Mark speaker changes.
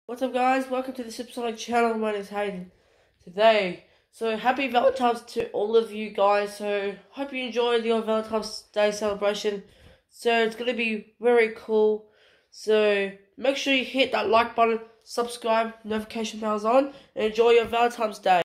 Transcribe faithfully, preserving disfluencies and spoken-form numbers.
Speaker 1: What's up, guys? Welcome to the Supersonic channel. My name is Hayden. Today, so happy Valentine's to all of you guys. So hope you enjoyed your Valentine's Day celebration. So it's gonna be very cool. So make sure you hit that like button, subscribe, notification bells on, and enjoy your Valentine's Day.